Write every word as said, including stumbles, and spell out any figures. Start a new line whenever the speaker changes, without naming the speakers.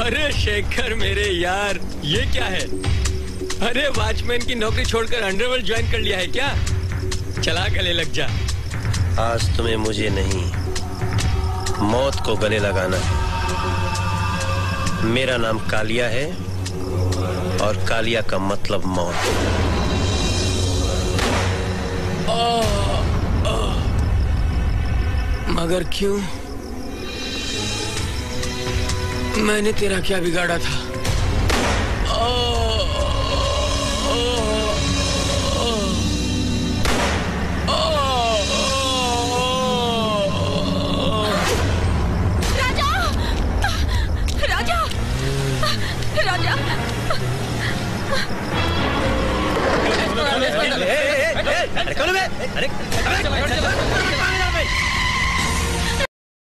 अरे शेखर मेरे यार, ये क्या है? अरे वॉचमैन की नौकरी छोड़कर अंडरवर्ल्ड ज्वाइन कर लिया है क्या? चला गले लग जा।
आज तुम्हें मुझे नहीं, मौत को गले लगाना है। मेरा नाम कालिया है और कालिया का मतलब मौत।
ओ, ओ, मगर क्यों? मैंने तेरा क्या बिगाड़ा था?